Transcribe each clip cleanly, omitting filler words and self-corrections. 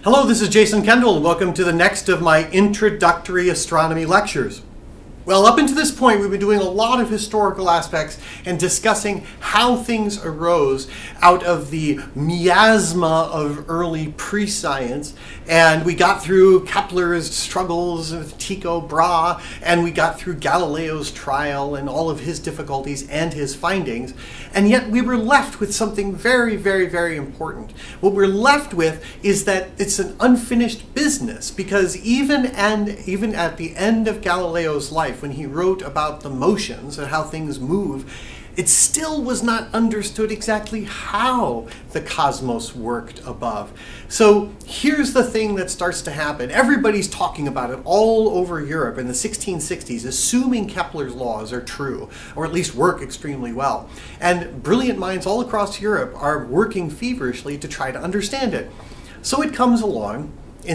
Hello, this is Jason Kendall, and welcome to the next of my introductory astronomy lectures. Well, up until this point, we've been doing a lot of historical aspects and discussing how things arose out of the miasma of early pre-science. And we got through Kepler's struggles with Tycho Brahe, and we got through Galileo's trial and all of his difficulties and his findings. And yet we were left with something very, very, very important. What we're left with is that it's an unfinished business, because even at the end of Galileo's life, when he wrote about the motions and how things move, it still was not understood exactly how the cosmos worked above. So here's the thing that starts to happen. Everybody's talking about it all over Europe in the 1660s, assuming Kepler's laws are true, or at least work extremely well. And brilliant minds all across Europe are working feverishly to try to understand it. So it comes along in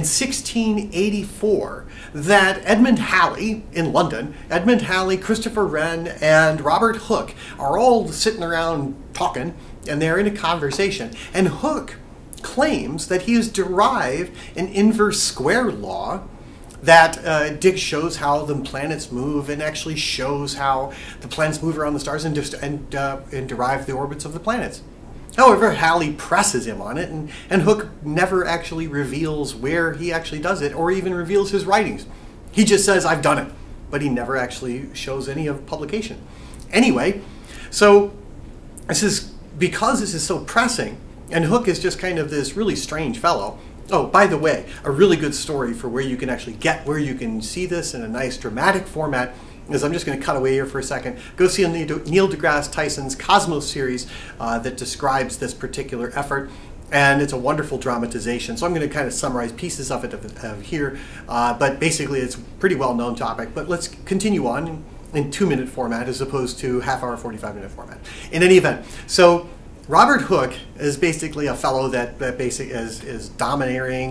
1684 that Edmund Halley in London, Edmund Halley, Christopher Wren, and Robert Hooke are all sitting around talking, and they're in a conversation. And Hooke claims that he has derived an inverse square law that shows how the planets move, and actually shows how the planets move around the stars and derive the orbits of the planets. However, Halley presses him on it, and Hooke never actually reveals where he actually does it, or even reveals his writings. He just says, I've done it, but he never actually shows any of publication. Anyway, so because this is so pressing, and Hooke is just kind of this really strange fellow. Oh, by the way, a really good story for where you can actually where you can see this in a nice dramatic format is, I'm just going to cut away here for a second. Go see Neil deGrasse Tyson's Cosmos series that describes this particular effort, and it's a wonderful dramatization. So I'm going to kind of summarize pieces of it here, but basically it's a pretty well-known topic. But let's continue on in 2-minute format as opposed to half-hour, 45-minute format. In any event, so Robert Hooke is basically a fellow that basically is domineering.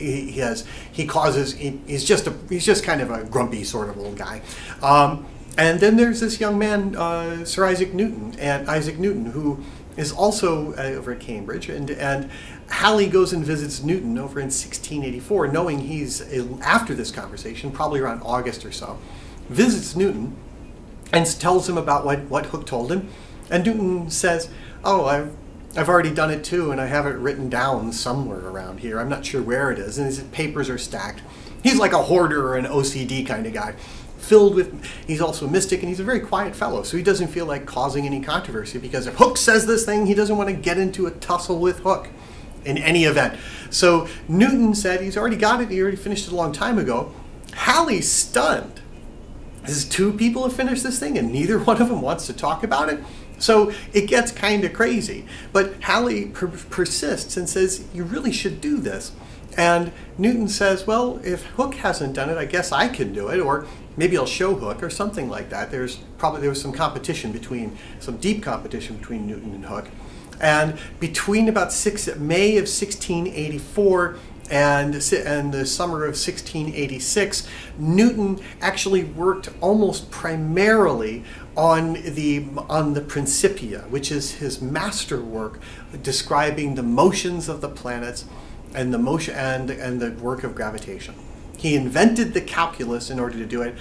He's just kind of a grumpy sort of old guy. And then there's this young man, Sir Isaac Newton, who is also over at Cambridge, and Halley goes and visits Newton over in 1684, knowing he's after this conversation, probably around August or so, visits Newton and tells him about what Hooke told him, and Newton says, oh, I've already done it too, and I have it written down somewhere around here. I'm not sure where it is, and his papers are stacked. He's like a hoarder or an OCD kind of guy. He's also a mystic, and he's a very quiet fellow, so he doesn't feel like causing any controversy, because if Hooke says this thing, he doesn't want to get into a tussle with Hooke in any event. So Newton said he's already got it, he already finished it a long time ago. Halley's stunned. These two people have finished this thing, and neither one of them wants to talk about it. So it gets kind of crazy, but Halley persists and says, you really should do this. And Newton says, well, if Hooke hasn't done it, I guess I can do it, or maybe I'll show Hooke, or something like that. There was some deep competition between Newton and Hooke. And between about May of 1684 and the summer of 1686, Newton actually worked almost primarily on the Principia, which is his masterwork describing the motions of the planets and the work of gravitation. He invented the calculus in order to do it.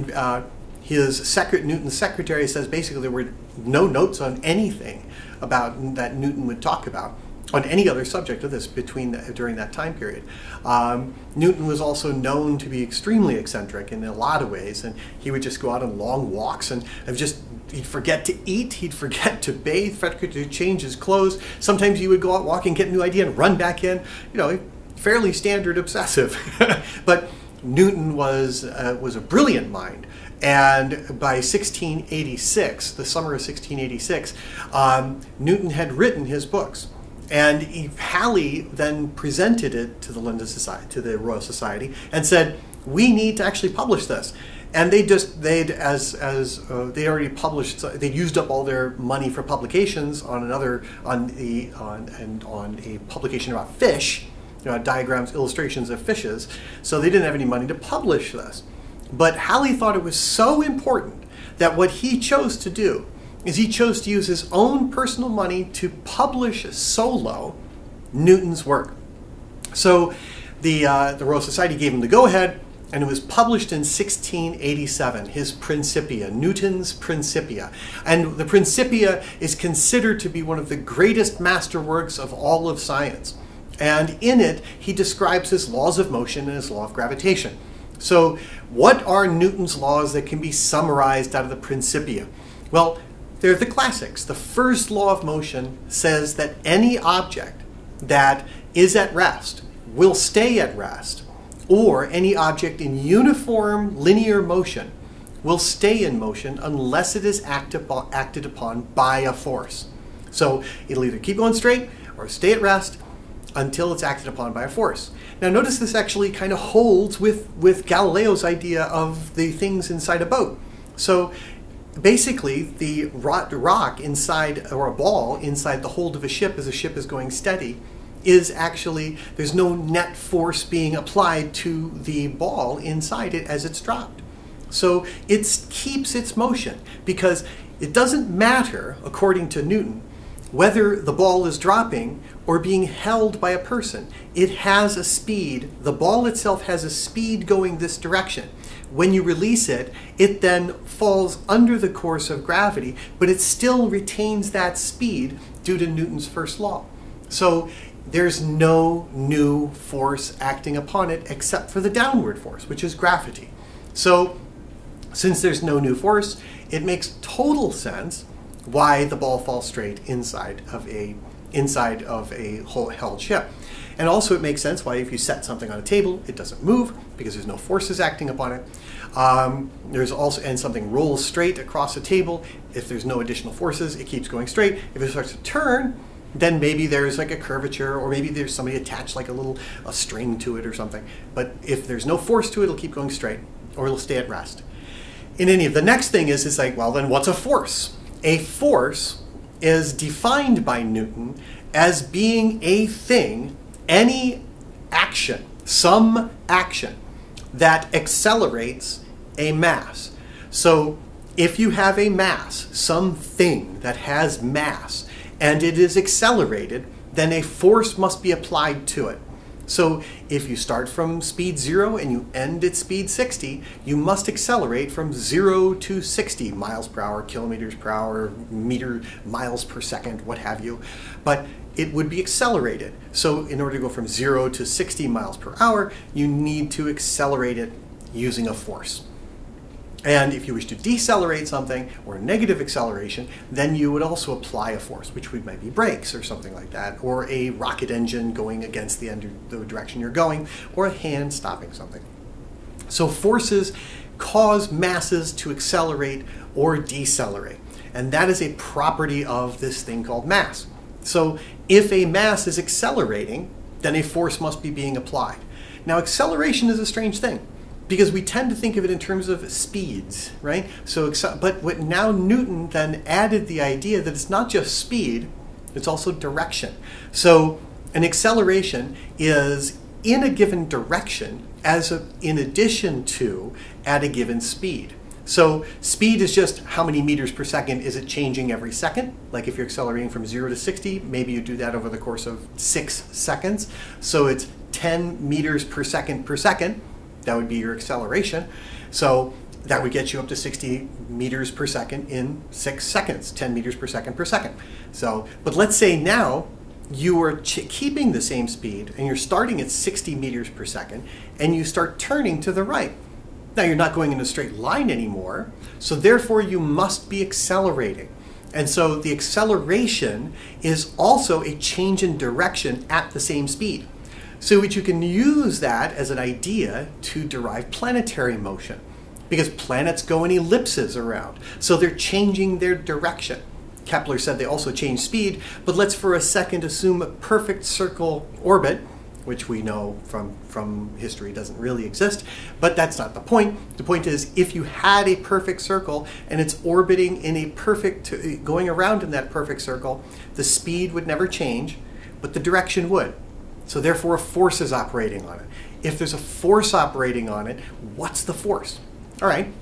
His Newton's secretary says basically there were no notes on anything that Newton would talk about on any other subject of this during that time period. Newton was also known to be extremely eccentric in a lot of ways, and he would just go out on long walks, and he'd forget to eat, he'd forget to bathe, forget to change his clothes. Sometimes he would go out walking, get a new idea, and run back in. Fairly standard obsessive. But Newton was a brilliant mind. And by 1686, the summer of 1686, Newton had written his books. And Halley then presented it to the London Society, to the Royal Society, and said, we need to actually publish this. And they'd already published, they used up all their money for publications on a publication about fish, diagrams, illustrations of fishes. So they didn't have any money to publish this. But Halley thought it was so important that what he chose to do is he chose to use his own personal money to publish solo Newton's work. So the Royal Society gave him the go-ahead, and it was published in 1687, his Principia, Newton's Principia. And the Principia is considered to be one of the greatest masterworks of all of science. And in it, he describes his laws of motion and his law of gravitation. So what are Newton's laws that can be summarized out of the Principia? Well, they're the classics. The first law of motion says that any object that is at rest will stay at rest, or any object in uniform linear motion will stay in motion unless it is acted upon by a force. So it'll either keep going straight or stay at rest until it's acted upon by a force. Now notice this actually kind of holds with Galileo's idea of the things inside a boat. So basically the rock inside, or a ball inside the hold of a ship as a ship is going steady, is actually, there's no net force being applied to the ball inside it as it's dropped. So it keeps its motion, because it doesn't matter, according to Newton, whether the ball is dropping or being held by a person. It has a speed. The ball itself has a speed going this direction. When you release it, it then falls under the course of gravity, but it still retains that speed due to Newton's first law. So there's no new force acting upon it except for the downward force, which is gravity. So since there's no new force, it makes total sense why the ball falls straight inside of a held ship. And also it makes sense why if you set something on a table, it doesn't move because there's no forces acting upon it. There's also, and something rolls straight across a table, if there's no additional forces, it keeps going straight. If it starts to turn, then maybe there's like a curvature, or maybe there's somebody attached like a string to it or something. But if there's no force to it, it'll keep going straight, or it'll stay at rest. In any of the next thing is, it's like, well, then what's a force? A force is defined by Newton as being a thing, any action, some action that accelerates a mass. So if you have a mass, something that has mass, and it is accelerated, then a force must be applied to it. So if you start from speed 0 and you end at speed 60, you must accelerate from 0 to 60 miles per hour, kilometers per hour, miles per second, what have you. But it would be accelerated. So in order to go from 0 to 60 miles per hour, you need to accelerate it using a force. And if you wish to decelerate something, or negative acceleration, then you would also apply a force, which might be brakes or something like that, or a rocket engine going against the direction you're going, or a hand stopping something. So forces cause masses to accelerate or decelerate. And that is a property of this thing called mass. So if a mass is accelerating, then a force must be being applied. Now acceleration is a strange thing, because we tend to think of it in terms of speeds, right? But now Newton then added the idea that it's not just speed, it's also direction. So an acceleration is in a given direction in addition to at a given speed. So speed is just how many meters per second is it changing every second. Like if you're accelerating from 0 to 60, maybe you do that over the course of 6 seconds. So it's 10 meters per second per second. That would be your acceleration. So that would get you up to 60 meters per second in 6 seconds, 10 meters per second per second. So, but let's say now you are keeping the same speed and you're starting at 60 meters per second and you start turning to the right. Now you're not going in a straight line anymore, so therefore you must be accelerating. And so the acceleration is also a change in direction at the same speed. So which you can use that as an idea to derive planetary motion, because planets go in ellipses around. So they're changing their direction. Kepler said they also change speed, but let's for a second assume a perfect circle orbit, which we know from history doesn't really exist, but that's not the point. The point is, if you had a perfect circle and it's orbiting in a perfect, going around in that perfect circle, the speed would never change, but the direction would. So therefore a force is operating on it. If there's a force operating on it, what's the force? All right,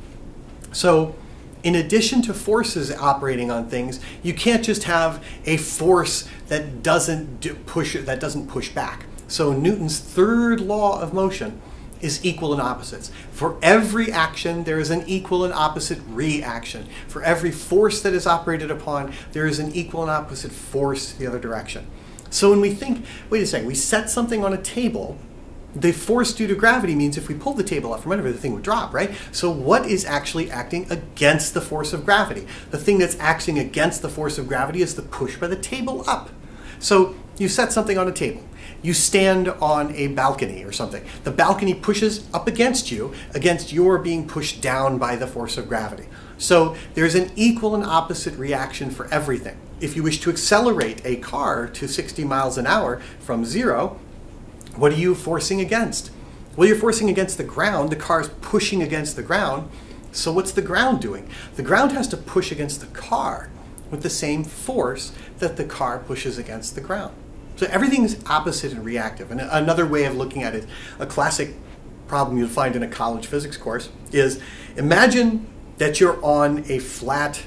so in addition to forces operating on things, you can't just have a force that doesn't push back. So Newton's third law of motion is equal and opposites. For every action, there is an equal and opposite reaction. For every force that is operated upon, there is an equal and opposite force the other direction. So when we think, wait a second, we set something on a table, the force due to gravity means if we pull the table out from under, the thing would drop, right? So what is actually acting against the force of gravity? The thing that's acting against the force of gravity is the push by the table up. So you set something on a table. You stand on a balcony or something. The balcony pushes up against you, against your being pushed down by the force of gravity. So there's an equal and opposite reaction for everything. If you wish to accelerate a car to 60 miles an hour from 0, what are you forcing against? Well, you're forcing against the ground. The car is pushing against the ground. So what's the ground doing? The ground has to push against the car with the same force that the car pushes against the ground. So everything's opposite and reactive. And another way of looking at it, a classic problem you'll find in a college physics course is imagine that you're on a flat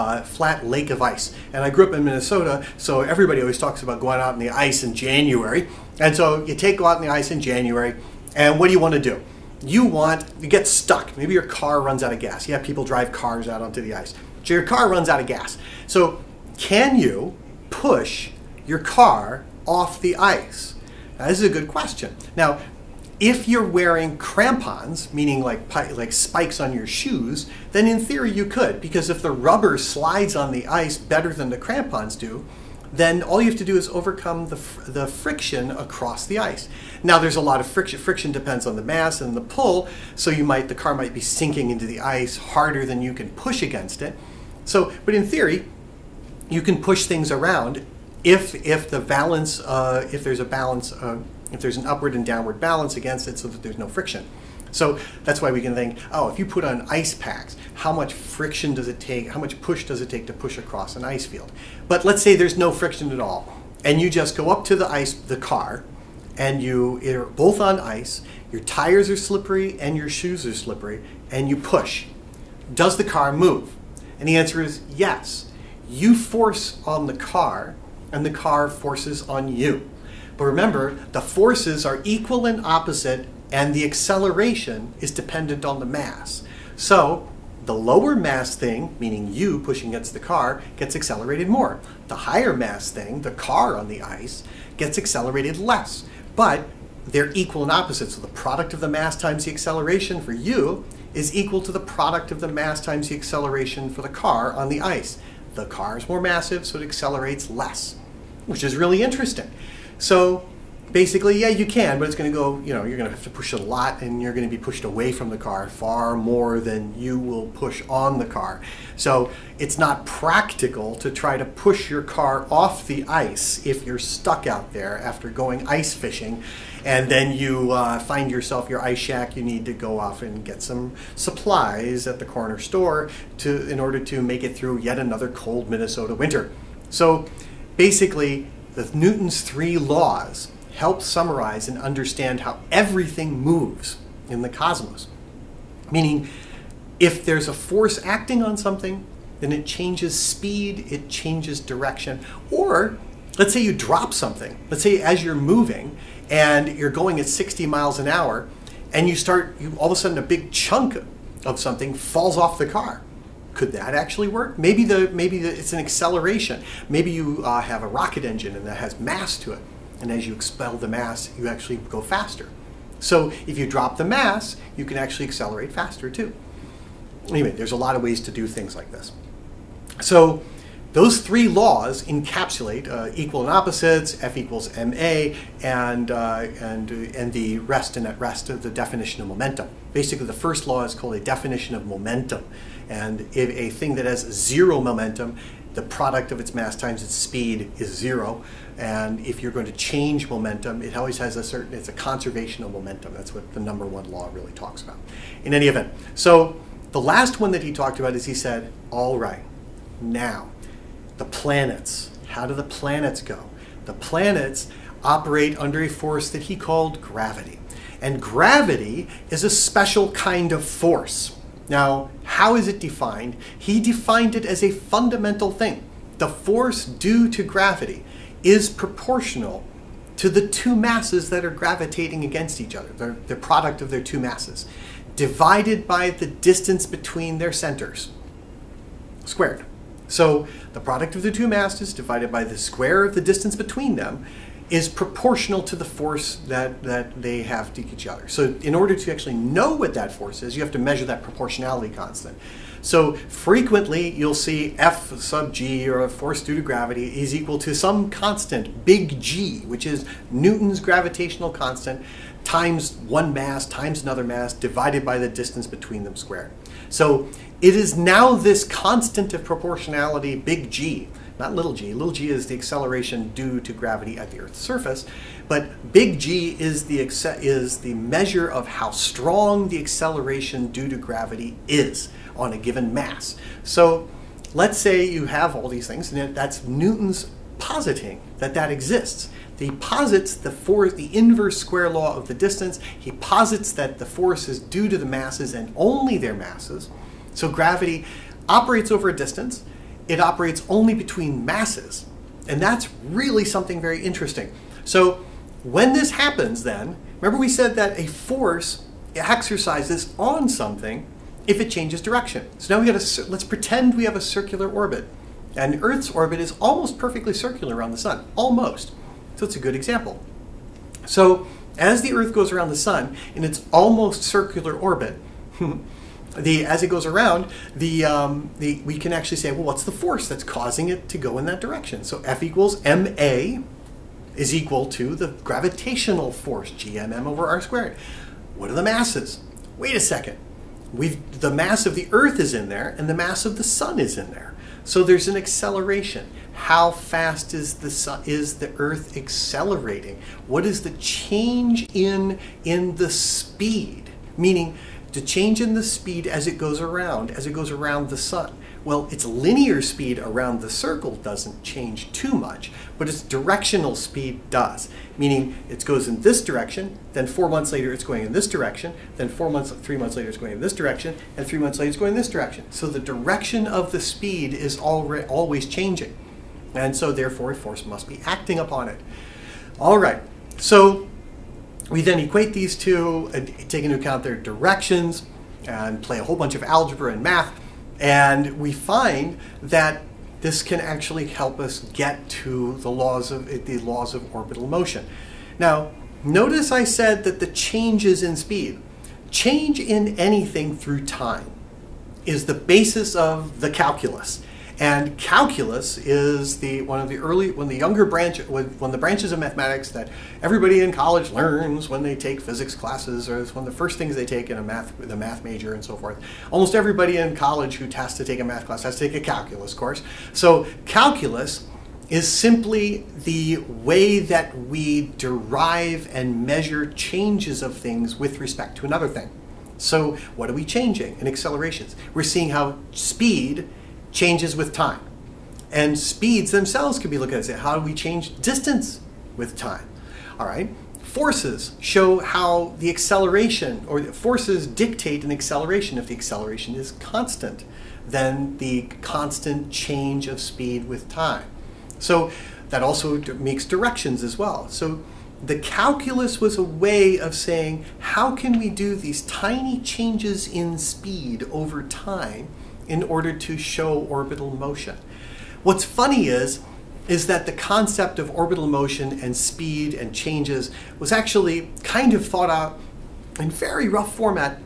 lake of ice. And I grew up in Minnesota, so everybody always talks about going out in the ice in January. And so you go out in the ice in January, and what do you want to do? You get stuck. Maybe your car runs out of gas. Yeah, people drive cars out onto the ice. So your car runs out of gas. So can you push your car off the ice? Now, this is a good question. Now, if you're wearing crampons, meaning like spikes on your shoes, then in theory you could, because if the rubber slides on the ice better than the crampons do, then all you have to do is overcome the friction across the ice. Now there's a lot of friction. Friction depends on the mass and the pull, so the car might be sinking into the ice harder than you can push against it. So, but in theory, you can push things around if the balance, if there's a balance, if there's an upward and downward balance against it so that there's no friction. So that's why we can think, oh, if you put on ice packs, how much friction does it take, how much push does it take to push across an ice field? But let's say there's no friction at all, and you just go up to the car, and you're both on ice, your tires are slippery and your shoes are slippery, and you push. Does the car move? And the answer is yes. You force on the car, and the car forces on you. But remember, the forces are equal and opposite, and the acceleration is dependent on the mass. So the lower mass thing, meaning you pushing against the car, gets accelerated more. The higher mass thing, the car on the ice, gets accelerated less. But they're equal and opposite. So the product of the mass times the acceleration for you is equal to the product of the mass times the acceleration for the car on the ice. The car is more massive, so it accelerates less, which is really interesting. So basically, yeah, you can, but it's going to go, you're going to have to push a lot, and you're going to be pushed away from the car far more than you will push on the car. So it's not practical to try to push your car off the ice if you're stuck out there after going ice fishing, and then you find yourself your ice shack. You need to go off and get some supplies at the corner store in order to make it through yet another cold Minnesota winter. So basically, Newton's 3 laws help summarize and understand how everything moves in the cosmos. Meaning, if there's a force acting on something, then it changes speed, it changes direction. Or, let's say you drop something. Let's say as you're moving and you're going at 60 miles an hour, and all of a sudden a big chunk of something falls off the car. Could that actually work? Maybe it's an acceleration. Maybe you have a rocket engine and that has mass to it. And as you expel the mass, you actually go faster. So if you drop the mass, you can actually accelerate faster too. Anyway, there's a lot of ways to do things like this. So those 3 laws encapsulate equal and opposites, F equals ma, and the rest and at rest of the definition of momentum. Basically, the first law is called a definition of momentum. And if a thing that has 0 momentum, the product of its mass times its speed is 0. And if you're going to change momentum, it always has it's a conservation of momentum. That's what the number 1 law really talks about. In any event, so the last one that he talked about is he said, all right, now, the planets. How do the planets go? The planets operate under a force that he called gravity. And gravity is a special kind of force. Now, how is it defined? He defined it as a fundamental thing. The force due to gravity is proportional to the two masses that are gravitating against each other, the product of their two masses, divided by the distance between their centers, squared. So the product of the two masses divided by the square of the distance between them is proportional to the force that they have to each other. So in order to actually know what that force is, you have to measure that proportionality constant. So frequently you'll see F sub g, or a force due to gravity, is equal to some constant, big G, which is Newton's gravitational constant, times one mass times another mass divided by the distance between them squared. So it is now this constant of proportionality, big G, not little g. Little g is the acceleration due to gravity at the Earth's surface, but big G is the measure of how strong the acceleration due to gravity is on a given mass. So let's say you have all these things, and that's Newton's positing that exists. He posits the force, the inverse square law of the distance. He posits that the force is due to the masses and only their masses. So gravity operates over a distance. It operates only between masses. And that's really something very interesting. So when this happens then, remember we said that a force exercises on something if it changes direction. So now let's pretend we have a circular orbit. And Earth's orbit is almost perfectly circular around the sun, almost. So it's a good example. So as the Earth goes around the sun in its almost circular orbit, as it goes around, we can actually say, well, what's the force that's causing it to go in that direction? So F equals ma is equal to the gravitational force, gmm over r squared. What are the masses? Wait a second. The mass of the Earth is in there, and the mass of the sun is in there. So there's an acceleration. How fast is the Earth accelerating? What is the change in the speed? Meaning, the change in the speed as it goes around the sun. Well, its linear speed around the circle doesn't change too much, but its directional speed does. Meaning it goes in this direction, then 4 months later it's going in this direction, then 3 months later it's going in this direction, and 3 months later it's going in this direction. So the direction of the speed is always changing. And so therefore a force must be acting upon it. All right, so we then equate these two, take into account their directions, and play a whole bunch of algebra and math, and we find that this can actually help us get to the laws of orbital motion. Now, notice I said that the changes in speed, change in anything through time, is the basis of the calculus. And calculus is one of the branches of mathematics that everybody in college learns when they take physics classes, or it's one of the first things they take in the math major and so forth. Almost everybody in college who has to take a math class has to take a calculus course. So calculus is simply the way that we derive and measure changes of things with respect to another thing. So what are we changing in accelerations? We're seeing how speed changes with time. And speeds themselves can be looked at and say, how do we change distance with time? All right. Forces show how the acceleration, or forces dictate an acceleration. If the acceleration is constant, then the constant change of speed with time. So that also makes directions as well. So the calculus was a way of saying, how can we do these tiny changes in speed over time in order to show orbital motion? What's funny is that the concept of orbital motion and speed and changes was actually kind of thought out in very rough format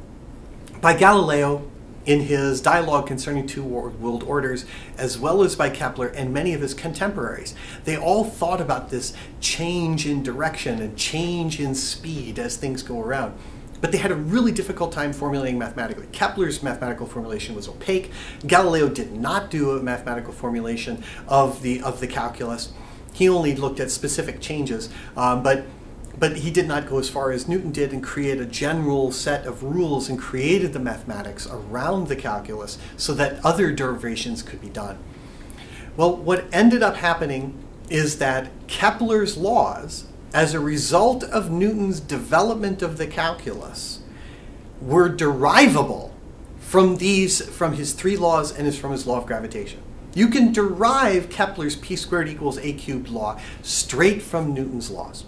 by Galileo in his dialogue concerning two world orders, as well as by Kepler and many of his contemporaries. They all thought about this change in direction and change in speed as things go around. But they had a really difficult time formulating mathematically. Kepler's mathematical formulation was opaque. Galileo did not do a mathematical formulation of the calculus. He only looked at specific changes, but he did not go as far as Newton did and create a general set of rules and created the mathematics around the calculus so that other derivations could be done. Well, what ended up happening is that Kepler's laws, as a result of Newton's development of the calculus, were derivable from his three laws and from his law of gravitation. You can derive Kepler's p² = a³ law straight from Newton's laws.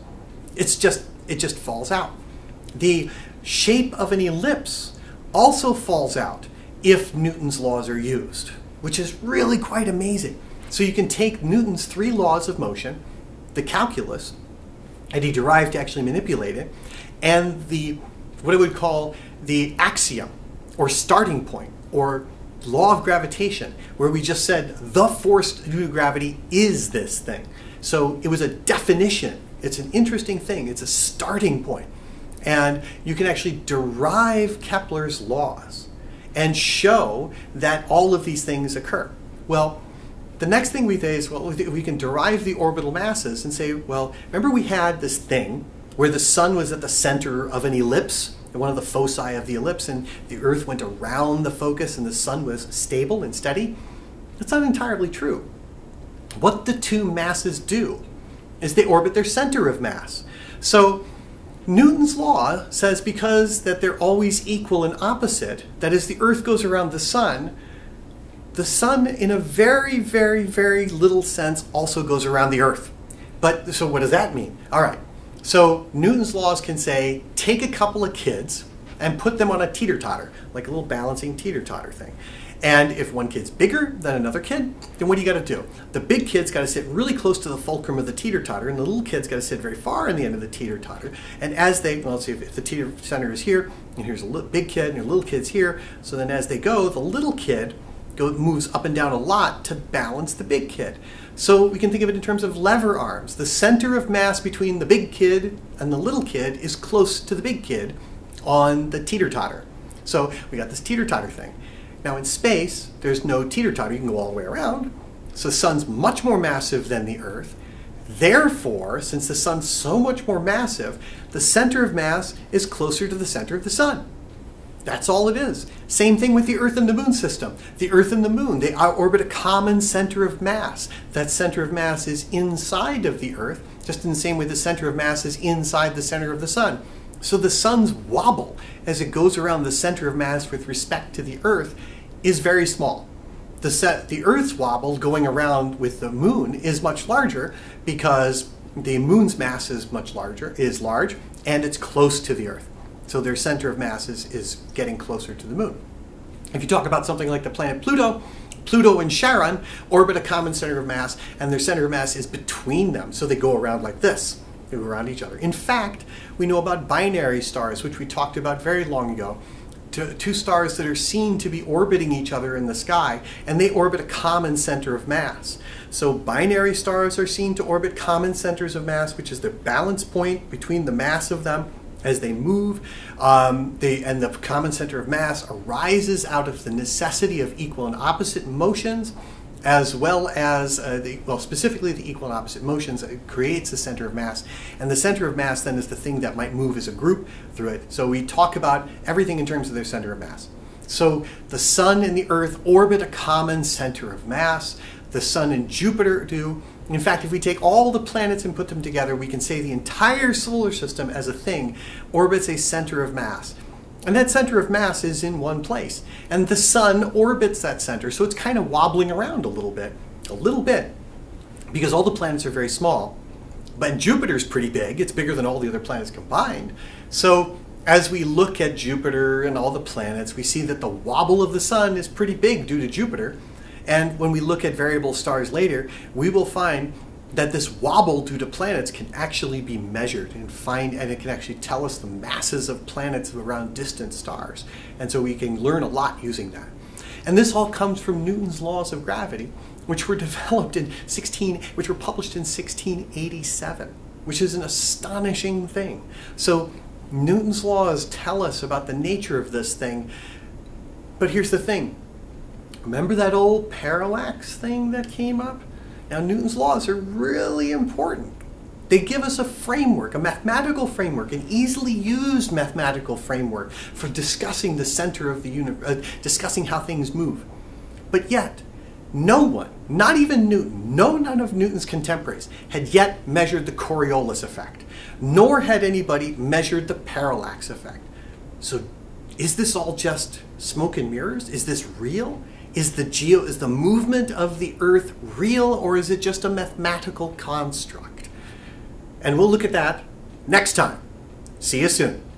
it just falls out. The shape of an ellipse also falls out if Newton's laws are used, which is really quite amazing. So you can take Newton's 3 laws of motion, the calculus, and he derived to actually manipulate it, and what I would call the axiom, or starting point, or law of gravitation, where we just said the force due to gravity is this thing. So it was a definition. It's an interesting thing. It's a starting point. And you can actually derive Kepler's laws and show that all of these things occur. Well, the next thing we say is, well, we can derive the orbital masses and say, well, remember we had this thing where the sun was at the center of an ellipse, one of the foci of the ellipse, and the Earth went around the focus and the sun was stable and steady? That's not entirely true. What the two masses do is they orbit their center of mass. So Newton's law says because that they're always equal and opposite, that as the Earth goes around the sun in a very, very, very little sense also goes around the Earth. But so what does that mean? All right. So Newton's laws can say, take a couple of kids and put them on a teeter-totter, like a little balancing teeter-totter thing. And if one kid's bigger than another kid, then what do you got to do? The big kid's got to sit really close to the fulcrum of the teeter-totter, and the little kid's got to sit very far in the end of the teeter-totter. And as they, well, let's see, if the teeter center is here, and here's a big kid, and your little kid's here, so then as they go, the little kid moves up and down a lot to balance the big kid. So we can think of it in terms of lever arms. The center of mass between the big kid and the little kid is close to the big kid on the teeter-totter. So we got this teeter-totter thing. Now in space, there's no teeter-totter. You can go all the way around. So the sun's much more massive than the Earth. Therefore, since the sun's so much more massive, the center of mass is closer to the center of the sun. That's all it is. Same thing with the Earth and the Moon system. The Earth and the Moon, they orbit a common center of mass. That center of mass is inside of the Earth, just in the same way the center of mass is inside the center of the sun. So the sun's wobble as it goes around the center of mass with respect to the Earth is very small. The Earth's wobble going around with the Moon is much larger because the Moon's mass is large, and it's close to the Earth. So their center of mass is getting closer to the Moon. If you talk about something like the planet Pluto, Pluto and Charon orbit a common center of mass, and their center of mass is between them. So they go around like this. They go around each other. In fact, we know about binary stars, which we talked about very long ago. Two stars that are seen to be orbiting each other in the sky, and they orbit a common center of mass. So binary stars are seen to orbit common centers of mass, which is the balance point between the mass of them as they move, and the common center of mass arises out of the necessity of equal and opposite motions, as well as, specifically the equal and opposite motions. It creates the center of mass, and the center of mass then is the thing that might move as a group through it. So we talk about everything in terms of their center of mass. So the sun and the Earth orbit a common center of mass. The sun and Jupiter do. In fact, if we take all the planets and put them together, we can say the entire solar system as a thing orbits a center of mass. And that center of mass is in one place. And the sun orbits that center, so it's kind of wobbling around a little bit, because all the planets are very small. But Jupiter's pretty big. It's bigger than all the other planets combined. So as we look at Jupiter and all the planets, we see that the wobble of the sun is pretty big due to Jupiter. And when we look at variable stars later, we will find that this wobble due to planets can actually be measured and it can actually tell us the masses of planets around distant stars. And so we can learn a lot using that. And this all comes from Newton's laws of gravity, which were developed which were published in 1687, which is an astonishing thing. So Newton's laws tell us about the nature of this thing. But here's the thing. Remember that old parallax thing that came up? Now, Newton's laws are really important. They give us a framework, a mathematical framework, an easily used mathematical framework for discussing the center of the universe, discussing how things move. But yet, no one, not even Newton, none of Newton's contemporaries had yet measured the Coriolis effect, nor had anybody measured the parallax effect. So is this all just smoke and mirrors? Is this real? Is the movement of the Earth real, or is it just a mathematical construct? And we'll look at that next time. See you soon.